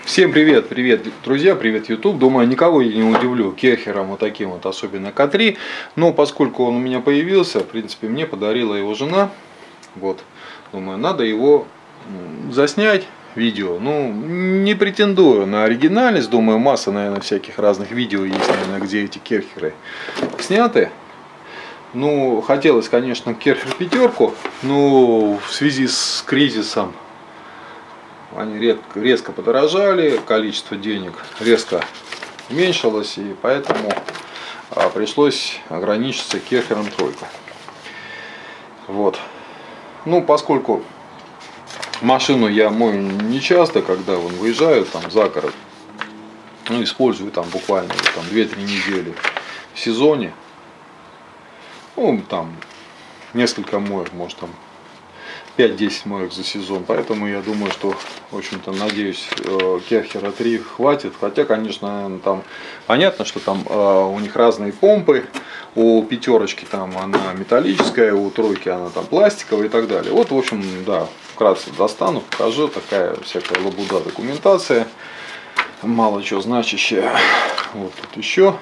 Всем привет, друзья, привет, YouTube. Думаю, никого я не удивлю Керхером вот таким вот, особенно К3. Но поскольку он у меня появился, в принципе, мне подарила его жена. Вот, думаю, надо его заснять, видео. Ну, не претендую на оригинальность, думаю, масса, наверное, всяких разных видео есть, наверное, где эти Керхеры сняты. Ну, хотелось, конечно, Керхер пятерку, но в связи с кризисом они резко подорожали, количество денег резко уменьшилось, и поэтому пришлось ограничиться Керхером тройкой. Вот. Ну, поскольку машину я мою не часто, когда выезжаю там за город, ну, использую там буквально там 2-3 недели в сезоне. Ну, там несколько моек, может там 5-10 моек за сезон, поэтому я думаю, что, в общем-то, надеюсь, Керхера 3 хватит. Хотя, конечно, там понятно, что там у них разные помпы. У пятерочки там она металлическая, у тройки она там пластиковая и так далее. Вот, в общем, да, вкратце достану, покажу. Такая всякая лабуда документация, мало чего значащая. Вот тут еще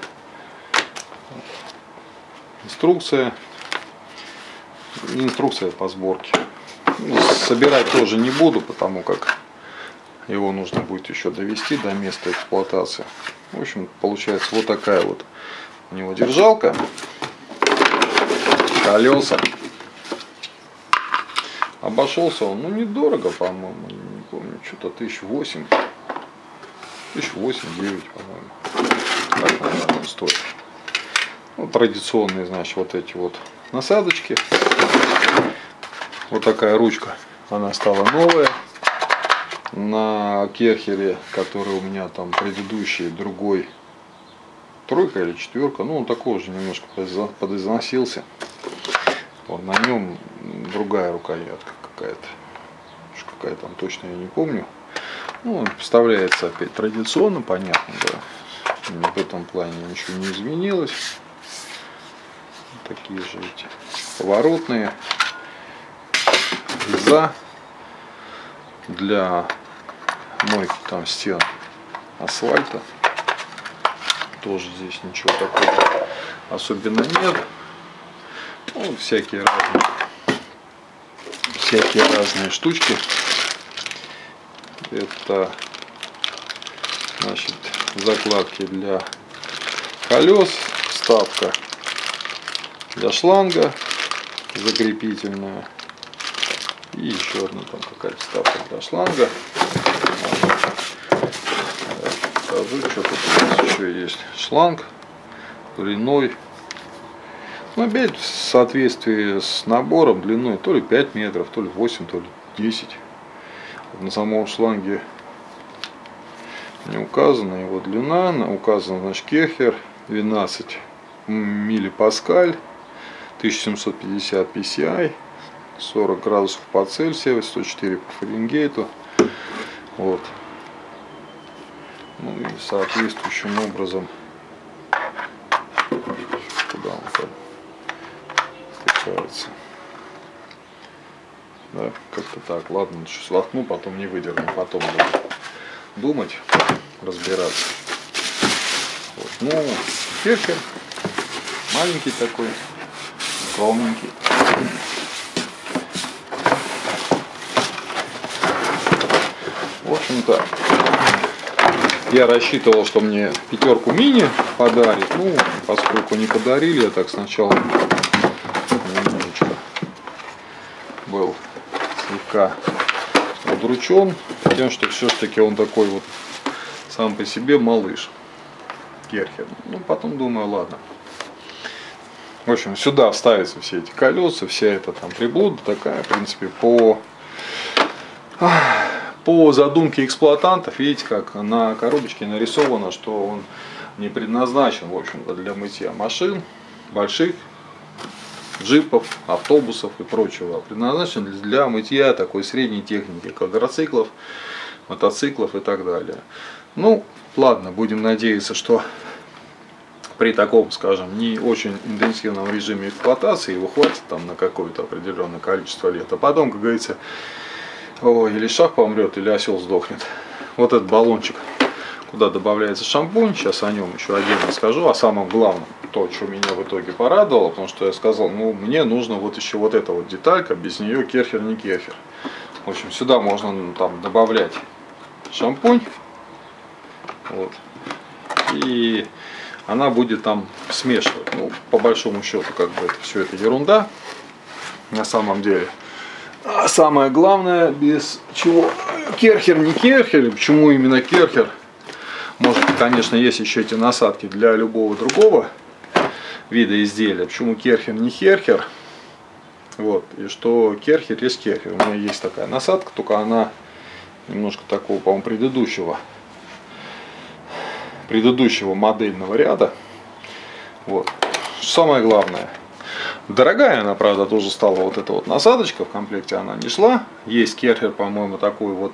инструкция по сборке. Собирать тоже не буду, потому как его нужно будет еще довести до места эксплуатации. В общем, получается вот такая вот у него держалка, колеса. Обошелся он, ну, недорого, по-моему, не помню, что-то 1008, 1008-9, по-моему, так, наверное, стоит. Ну, традиционные, значит, вот эти вот насадочки. Вот такая ручка, она стала новая. На Керхере, который у меня там предыдущий, другой, тройка или четверка, ну, он такой же немножко подизносился. Вот, на нем другая рукоятка какая-то. Какая там точно я не помню. Ну, он вставляется опять традиционно, понятно, да. В этом плане ничего не изменилось. Такие же эти поворотные. Фреза для мойки там стен асфальта. Тоже здесь ничего такого особенно нет. Ну, всякие разные штучки. Это, значит, закладки для колес, вставка для шланга закрепительная. И еще одна там какая-то вставка для шланга. Покажу, что тут у нас еще есть. Шланг длиной, ну, опять в соответствии с набором, длиной то ли 5 метров, то ли 8, то ли 10. На самом шланге не указана его длина, указан, значит, Керхер 12 миллипаскаль, 1750 PSI. 40 градусов по Цельсию, 104 по Фаренгейту. Вот. Ну и соответствующим образом, куда он там впускается. Да, как-то так. Ладно, сейчас воткну, потом не выдерну, потом буду думать, разбираться. Вот. Ну, Керхер маленький такой, скромненький. В общем-то, я рассчитывал, что мне пятерку мини подарит. Ну, поскольку не подарили, я так сначала немножечко был слегка удручен тем, что все-таки он такой вот сам по себе малыш Керхер. Ну, потом думаю, ладно. В общем, сюда вставятся все эти колеса, вся эта там приблуда такая, в принципе, по задумке эксплуатантов, видите, как на коробочке нарисовано, что он не предназначен, в общем-то, для мытья машин, больших, джипов, автобусов и прочего, а предназначен для мытья такой средней техники, квадроциклов, мотоциклов и так далее. Ну, ладно, будем надеяться, что при таком, скажем, не очень интенсивном режиме эксплуатации его хватит там на какое-то определенное количество лет, а потом, как говорится, или шах помрет, или осел сдохнет. вот этот баллончик, куда добавляется шампунь. Сейчас о нем еще отдельно скажу. О самом главном, то, что меня в итоге порадовало, потому что я сказал, ну, мне нужно вот еще вот эта вот деталька, без нее керхер не керхер. В общем, сюда можно там добавлять шампунь. Вот. И она будет там смешивать. Ну, по большому счету, как бы это все это ерунда. На самом деле. А самое главное, без чего керхер не керхер. Почему именно керхер? Может, конечно, есть еще эти насадки для любого другого вида изделия. Почему керхер не керхер? Вот. И что керхер есть керхер. У меня есть такая насадка, только она немножко такого, по-моему, предыдущего модельного ряда. Вот. Самое главное. Дорогая она, правда, тоже стала вот эта вот насадочка. В комплекте она не шла. Есть керхер, по-моему, такой вот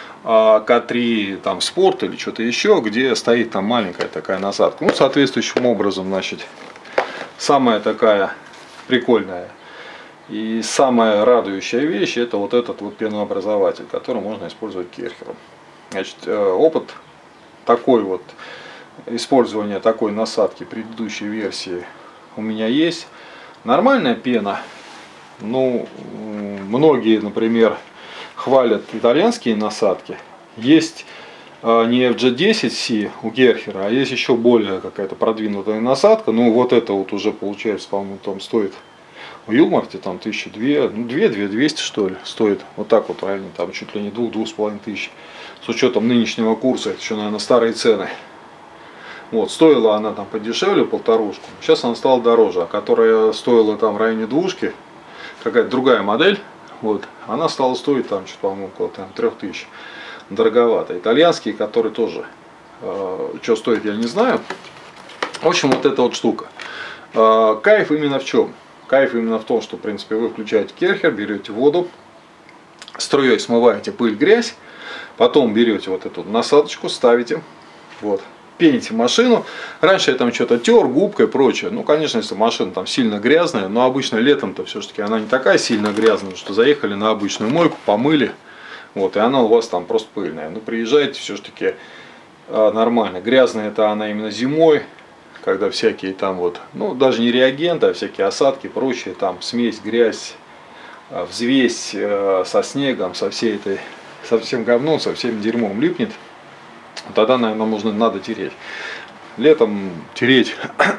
К3 там спорт или что-то еще, где стоит там маленькая такая насадка. Ну, соответствующим образом, значит, самая такая прикольная и самая радующая вещь — это вот этот вот пенообразователь, который можно использовать керхером. Значит, опыт такой вот использования такой насадки предыдущей версии у меня есть. Нормальная пена. Ну, многие, например, хвалят итальянские насадки. Есть не FG10C у керхера, а есть еще более какая-то продвинутая насадка. Ну, вот это вот уже получается, по-моему, там стоит в Юлмарте там 1200, ну 2200 что ли стоит. Вот так вот, правильно, там чуть ли не 2500. С учетом нынешнего курса, это еще, наверное, старые цены. Вот, стоила она там подешевле, 1500. Сейчас она стала дороже, а которая стоила там в районе двушки, какая-то другая модель, вот, она стала стоить там, что-то, по-моему, около там 3000. Дороговато. Итальянские, которые тоже, что стоит, я не знаю. В общем, вот эта вот штука. Кайф именно в чем? Кайф именно в том, что, в принципе, вы включаете керхер, берете воду, струей смываете пыль, грязь, потом берете вот эту насадочку, ставите, вот, пените машину. Раньше я там что-то тер, губкой и прочее. Ну, конечно, если машина там сильно грязная, но обычно летом-то все-таки она не такая сильно грязная, что заехали на обычную мойку, помыли, вот, и она у вас там просто пыльная. Ну, приезжайте все-таки нормально. Грязная это она именно зимой, когда всякие там вот, ну, даже не реагенты, а всякие осадки, прочее, там смесь, грязь, взвесь со снегом, со всей этой, со всем говном, со всем дерьмом липнет. Тогда, наверное, надо тереть. Летом тереть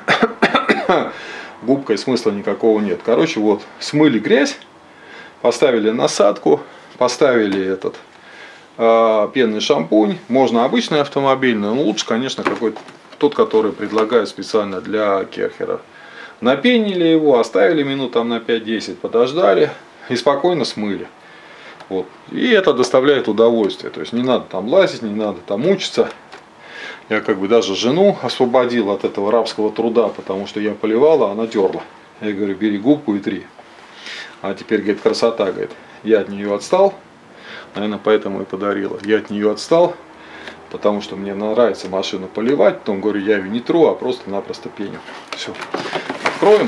губкой смысла никакого нет. Короче, вот, смыли грязь, поставили насадку, поставили этот пенный шампунь. Можно обычный автомобильный, но лучше, конечно, какой-то тот, который предлагают специально для керхера. Напенили его, оставили минут там на 5-10, подождали и спокойно смыли. Вот. И это доставляет удовольствие. То есть не надо там лазить, не надо там мучиться. Я как бы даже жену освободил от этого рабского труда, потому что я поливала, она терла. Я говорю, бери губку и три. А теперь, говорит, красота, говорит. Я от нее отстал. Наверное, поэтому и подарила. Я от нее отстал, потому что мне нравится машину поливать. Потом, говорю, я ее не тру, а просто-напросто пеню. Все. Откроем.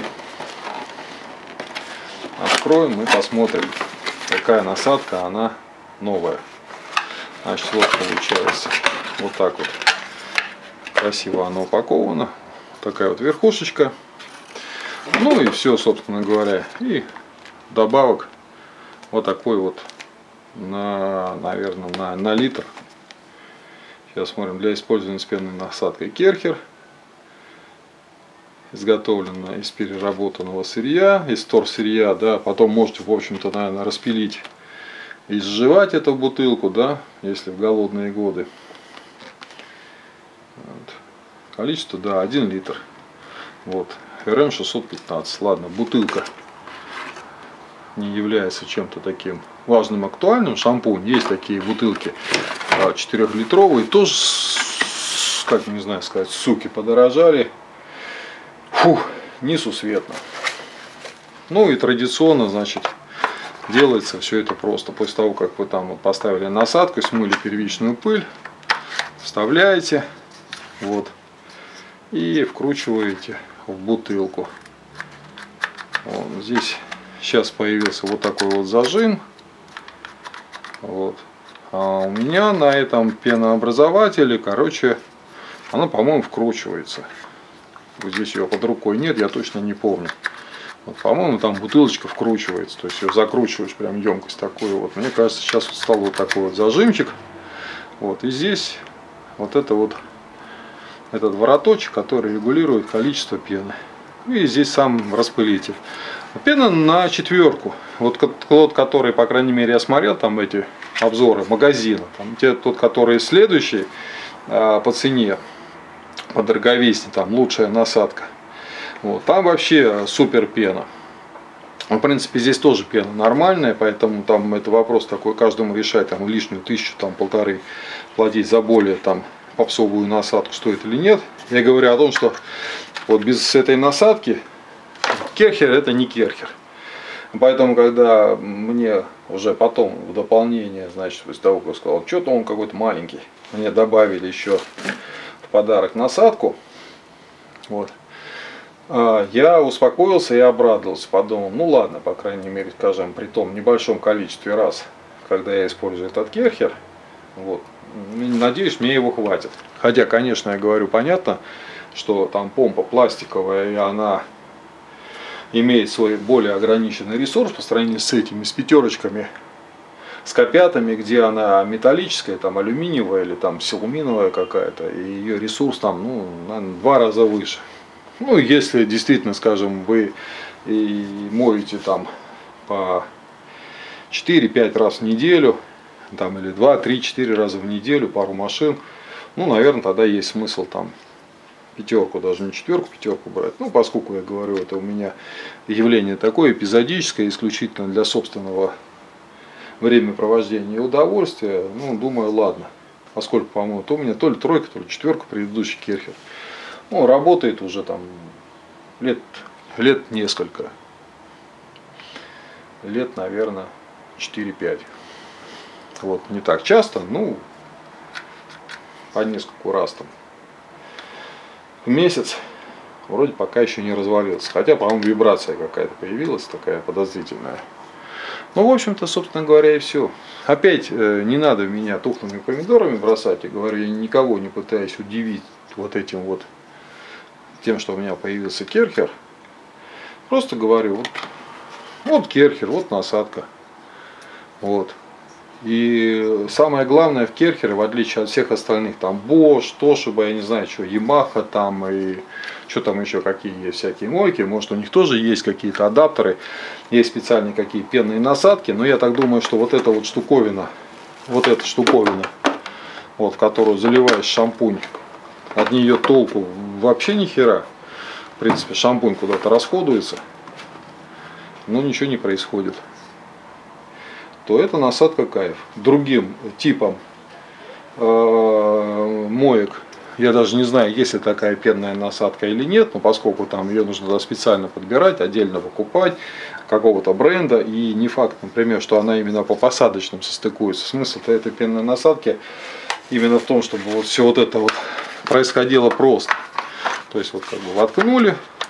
Откроем и посмотрим, какая насадка, она новая. Значит, вот получается. Вот так вот. Красиво она упакована. Такая вот верхушечка. Ну и все, собственно говоря. И добавок вот такой вот, наверное, на литр. Сейчас смотрим, для использования с пенной насадкой керхер. Изготовлено из переработанного сырья, из вторсырья, да. Потом можете, в общем-то, наверное, распилить и сживать эту бутылку, да, если в голодные годы. Вот. Количество, да, 1 литр. Вот. РМ 615. Ладно, бутылка не является чем-то таким важным, актуальным. Шампунь. Есть такие бутылки 4-литровые. Тоже, как не знаю сказать, суки, подорожали. Фух, несусветно. Ну и традиционно, значит, делается все это просто. После того, как вы там поставили насадку, смыли первичную пыль, вставляете, вот, и вкручиваете в бутылку. Вот, здесь сейчас появился вот такой вот зажим. Вот. А у меня на этом пенообразователе, короче, она, по-моему, вкручивается. Вот здесь ее под рукой нет, я точно не помню. Вот, по-моему, там бутылочка вкручивается, то есть ее закручиваешь, прям емкость такую. Вот, мне кажется, сейчас вот стал вот такой вот зажимчик. Вот, и здесь вот это вот этот вороточек, который регулирует количество пены. И здесь сам распылитель. Пена на 4. Вот тот, который, по крайней мере, я смотрел там эти обзоры магазина. Там, тот, который следующий по цене, по дороговесне, там лучшая насадка. Вот, там вообще супер пена. В принципе, здесь тоже пена нормальная, поэтому там это вопрос такой, каждому решать, там лишнюю 1000, там 1500 платить за более там попсовую насадку стоит или нет. Я говорю о том, что вот без этой насадки керхер это не керхер. Поэтому, когда мне уже потом в дополнение, значит, после того, как я сказал, что-то он какой-то маленький, мне добавили еще в подарок насадку. Вот. Я успокоился и обрадовался, подумал, ну ладно, по крайней мере, скажем, при том небольшом количестве раз, когда я использую этот керхер, вот, надеюсь, мне его хватит. Хотя, конечно, я говорю, понятно, что там помпа пластиковая, и она имеет свой более ограниченный ресурс по сравнению с этими, с пятерочками, с копятами, где она металлическая, там алюминиевая или там силуминовая какая-то, и ее ресурс там, ну, наверное, в 2 раза выше. Ну, если действительно, скажем, вы и моете там по 4-5 раз в неделю, там, или 2-3-4 раза в неделю, пару машин, ну, наверное, тогда есть смысл там 5, даже не 4, 5 брать. Ну, поскольку я говорю, это у меня явление такое эпизодическое, исключительно для собственного времяпровождения и удовольствия, ну, думаю, ладно. Поскольку, по-моему, то у меня то ли 3, то ли 4 предыдущий керхер. Ну, работает уже там лет несколько. Лет, наверное, 4-5. Вот, не так часто, ну, по нескольку раз там в месяц. Вроде пока еще не развалился. Хотя, по-моему, вибрация какая-то появилась, такая подозрительная. Ну, в общем-то, собственно говоря, и все. Опять не надо меня тухлыми помидорами бросать. Я говорю, я никого не пытаюсь удивить вот этим вот, тем, что у меня появился керхер. Просто говорю, вот керхер, вот насадка. Вот. И самое главное в керхере, в отличие от всех остальных, там Bosch, Toshiba, я не знаю, что, Yamaha там и что там еще, какие есть всякие мойки, может у них тоже есть какие-то адаптеры, есть специальные какие пенные насадки, но я так думаю, что вот эта вот штуковина, вот в которую заливаешь шампунь, от нее толку вообще ни хера. В принципе, шампунь куда-то расходуется, но ничего не происходит. То это насадка кайф. Другим типом моек, я даже не знаю, есть ли такая пенная насадка или нет, но поскольку там ее нужно специально подбирать, отдельно покупать, какого-то бренда, и не факт, например, что она именно по посадочным состыкуется. Смысл-то этой пенной насадки именно в том, чтобы вот все вот это вот происходило просто. То есть вот как бы воткнули,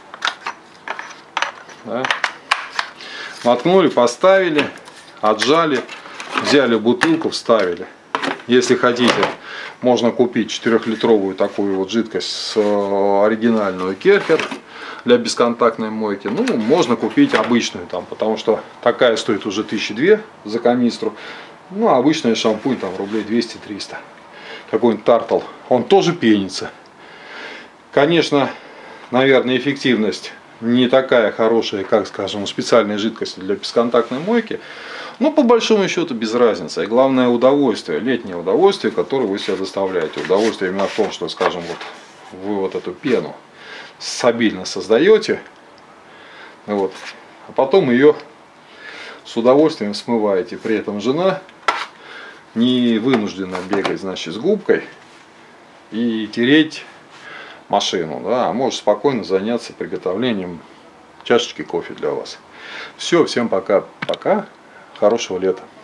да, воткнули, поставили, отжали, взяли бутылку, вставили. Если хотите, можно купить 4-литровую такую вот жидкость с оригинальную керхер для бесконтактной мойки. Ну, можно купить обычную там, потому что такая стоит уже 1002 за канистру. Ну, а обычный шампунь там рублей 200-300. Какой-нибудь Тартал, он тоже пенится. Конечно, наверное, эффективность не такая хорошая, как, скажем, у специальной жидкости для бесконтактной мойки. Но по большому счету без разницы. И главное удовольствие, летнее удовольствие, которое вы себе доставляете. Удовольствие именно в том, что, скажем, вот вы вот эту пену стабильно создаете, вот, а потом ее с удовольствием смываете. При этом жена не вынуждена бегать, значит, с губкой и тереть машину, да, а может спокойно заняться приготовлением чашечки кофе для вас. Все, всем пока, хорошего лета.